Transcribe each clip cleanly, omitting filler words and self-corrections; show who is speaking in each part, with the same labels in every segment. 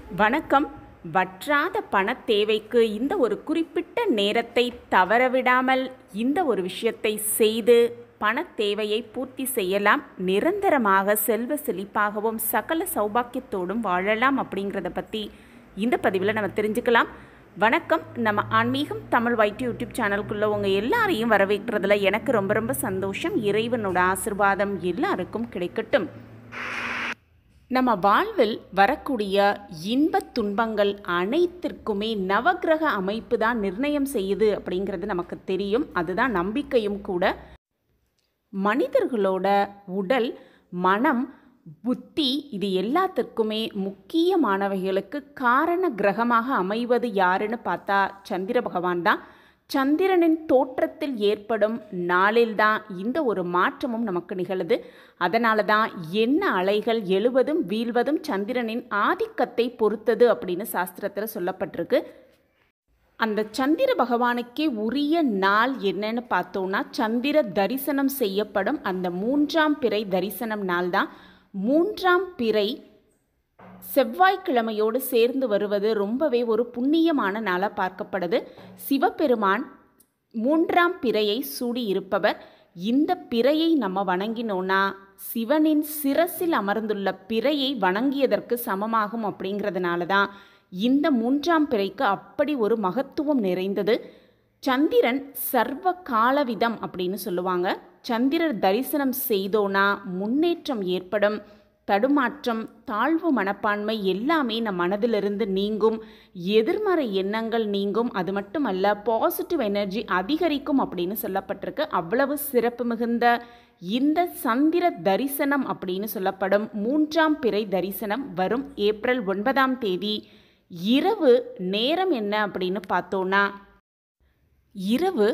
Speaker 1: வணக்கம். வற்றாத பணத் தேவைக்கு இந்த ஒரு குறிப்பிட்ட நேரத்தை தவறவிடாமல் இந்த ஒரு விஷயத்தை செய்து பணத் தேவையை பூர்த்தி செய்யலாம். நிரந்தரமாக செல்வ செழிப்பாகவும் சகல சௌபாக்கியத்தோடும் வாழலாம் அப்படிங்கிறத பற்றி இந்த பதிவில் நம்ம தெரிஞ்சுக்கலாம். வணக்கம். நம்ம ஆன்மீகம் தமிழ் வைட்டி யூடியூப் சேனலுக்குள்ளே உங்கள் எல்லாரையும் வரவேற்கிறதுல எனக்கு ரொம்ப சந்தோஷம். இறைவனோட ஆசீர்வாதம் எல்லாருக்கும் கிடைக்கட்டும். நம்ம வாழ்வில் வரக்கூடிய இன்பத் துன்பங்கள் அனைத்திற்குமே நவக்கிரக அமைப்பு தான் நிர்ணயம் செய்யுது அப்படிங்கிறது நமக்கு தெரியும். அதுதான் நம்பிக்கையும் கூட. மனிதர்களோட உடல், மனம், புத்தி இது எல்லாத்திற்குமே முக்கியமானவைகளுக்கு காரண கிரகமாக அமைவது யாருன்னு பார்த்தா சந்திர பகவான் தான். சந்திரனின் தோற்றத்தில் ஏற்படும் நாளில்தான் இந்த ஒரு மாற்றமும் நமக்கு நிகழுது. அதனால தான் என்ன அலைகள் எழுவதும் வீழ்வதும் சந்திரனின் ஆதிக்கத்தை பொறுத்தது அப்படின்னு சாஸ்திரத்தில் சொல்லப்பட்டிருக்கு. அந்த சந்திர பகவானுக்கே உரிய நாள் என்னன்னு பார்த்தோன்னா சந்திர தரிசனம் செய்யப்படும் அந்த 3ஆம் பிறை தரிசனம் நாள் தான். 3ஆம் பிறை செவ்வாய்க்கிழமையோடு சேர்ந்து வருவது ரொம்பவே ஒரு புண்ணியமான நாளாக பார்க்கப்படுது. சிவபெருமான் 3ஆம் பிறையை சூடி இருப்பவர். இந்த பிறையை நம்ம வணங்கினோன்னா சிவனின் சிரசில் அமர்ந்துள்ள பிறையை வணங்கியதற்கு சமமாகும். அப்படிங்கிறதுனால தான் இந்த 3ஆம் பிறைக்கு அப்படி ஒரு மகத்துவம் நிறைந்தது. சந்திரன் சர்வ காலவிதம் அப்படின்னு சொல்லுவாங்க. சந்திரர் தரிசனம் செய்தோன்னா முன்னேற்றம் ஏற்படும். தடுமாற்றம், தாழ்வு மனப்பான்மை எல்லாமே நம் மனதிலிருந்து நீங்கும். எதிர்மறை எண்ணங்கள் நீங்கும். அது மட்டுமல்ல, பாசிட்டிவ் எனர்ஜி அதிகரிக்கும் அப்படின்னு சொல்லப்பட்டிருக்கு. அவ்வளவு சிறப்பு மிகுந்த இந்த சந்திர தரிசனம் அப்படின்னு சொல்லப்படும் 3ஆம் பிறை தரிசனம் வரும் ஏப்ரல் 9ஆம் தேதி இரவு. நேரம் என்ன அப்படின்னு பார்த்தோன்னா இரவு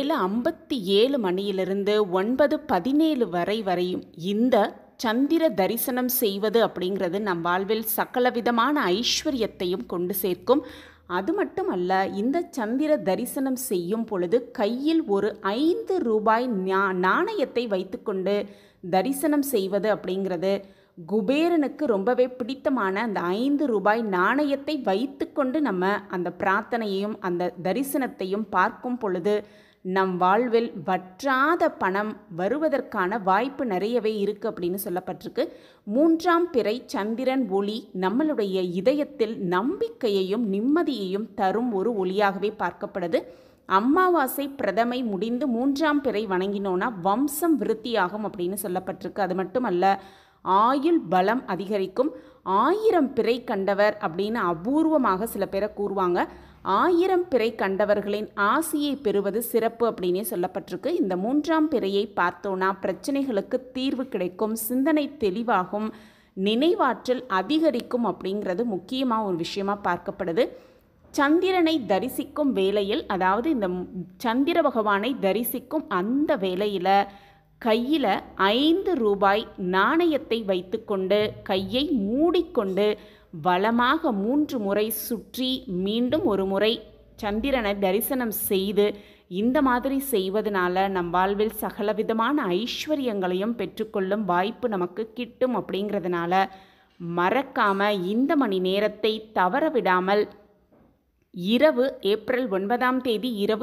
Speaker 1: 7:57 மணியிலிருந்து 9:17 வரையும் இந்த சந்திர தரிசனம் செய்வது அப்படிங்கிறது நம் வாழ்வில் சகலவிதமான ஐஸ்வர்யத்தையும் கொண்டு சேர்க்கும். அது மட்டுமல்ல, இந்த சந்திர தரிசனம் செய்யும் பொழுது கையில் ஒரு 5 ரூபாய் நாணயத்தை வைத்துக்கொண்டு தரிசனம் செய்வது அப்படிங்கிறது குபேரனுக்கு ரொம்பவே பிடித்தமான அந்த 5 ரூபாய் நாணயத்தை வைத்துக்கொண்டு நம்ம அந்த பிரார்த்தனையையும் அந்த தரிசனத்தையும் பார்க்கும் பொழுது நம் வாழ்வில் வற்றாத பணம் வருவதற்கான வாய்ப்பு நிறையவே இருக்குது அப்படின்னு சொல்லப்பட்டிருக்கு. 3ஆம் பிறை சந்திரன் ஒளி நம்மளுடைய இதயத்தில் நம்பிக்கையையும் நிம்மதியையும் தரும் ஒரு ஒளியாகவே பார்க்கப்படுது. அமாவாசை பிரதமை முடிந்து 3ஆம் பிறை வணங்கினோன்னா வம்சம் விருத்தியாகும் அப்படின்னு சொல்லப்பட்டிருக்கு. அது மட்டுமல்ல, ஆயுள் பலம் அதிகரிக்கும். 1000 பிறை கண்டவர் அப்படின்னு அபூர்வமாக சில பேரை கூறுவாங்க. 1000 பிறை கண்டவர்களின் ஆசியை பெறுவது சிறப்பு அப்படின்னே சொல்லப்பட்டிருக்கு. இந்த 3ஆம் பிறையை பார்த்தோன்னா பிரச்சனைகளுக்கு தீர்வு கிடைக்கும், சிந்தனை தெளிவாகும், நினைவாற்றல் அதிகரிக்கும் அப்படிங்கிறது முக்கியமாக ஒரு விஷயமா பார்க்கப்படுது. சந்திரனை தரிசிக்கும் வேளையில், அதாவது இந்த சந்திர பகவானை தரிசிக்கும் அந்த வேளையில் கையில் 5 ரூபாய் நாணயத்தை வைத்துக்கொண்டு கையை மூடிக்கொண்டு வலமாக 3 முறை சுற்றி மீண்டும் ஒரு முறை சந்திரனை தரிசனம் செய்து இந்த மாதிரி செய்வதனால நம் வாழ்வில் சகலவிதமான ஐஸ்வர்யங்களையும் பெற்றுக்கொள்ளும் வாய்ப்பு நமக்கு கிட்டும். அப்படிங்கிறதுனால மறக்காமல் இந்த மணி நேரத்தை தவறவிடாமல் இரவு ஏப்ரல் 9ஆம் தேதி இரவு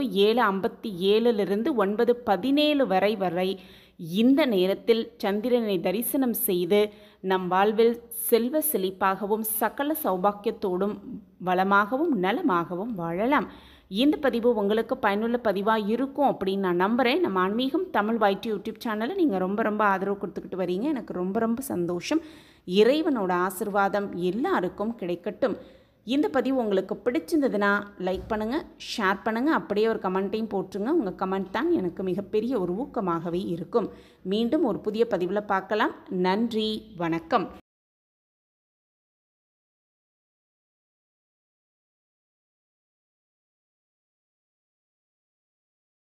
Speaker 1: 7:57 9:17 வரை இந்த நேரத்தில் சந்திரனை தரிசனம் செய்து நம் வாழ்வில் செல்வ செழிப்பாகவும் சகல சௌபாக்கியத்தோடும் வளமாகவும் நலமாகவும் வாழலாம். இந்த பதிவு உங்களுக்கு பயனுள்ள பதிவாக இருக்கும் அப்படின்னு நான் நம்புகிறேன். நம்ம ஆன்மீகம் தமிழ் வைட்டி யூடியூப் சேனலை நீங்கள் ரொம்ப ஆதரவு கொடுத்துக்கிட்டு வரீங்க. எனக்கு ரொம்ப சந்தோஷம். இறைவனோட ஆசீர்வாதம் எல்லாருக்கும் கிடைக்கட்டும். இந்த பதிவு உங்களுக்கு பிடிச்சிருந்ததுன்னா லைக் பண்ணுங்கள், ஷேர் பண்ணுங்கள், அப்படியே ஒரு கமெண்ட்டையும் போட்டுருங்க. உங்கள் கமெண்ட் தான் எனக்கு மிகப்பெரிய ஒரு ஊக்கமாகவே இருக்கும். மீண்டும் ஒரு புதிய பதிவில் பார்க்கலாம். நன்றி, வணக்கம்.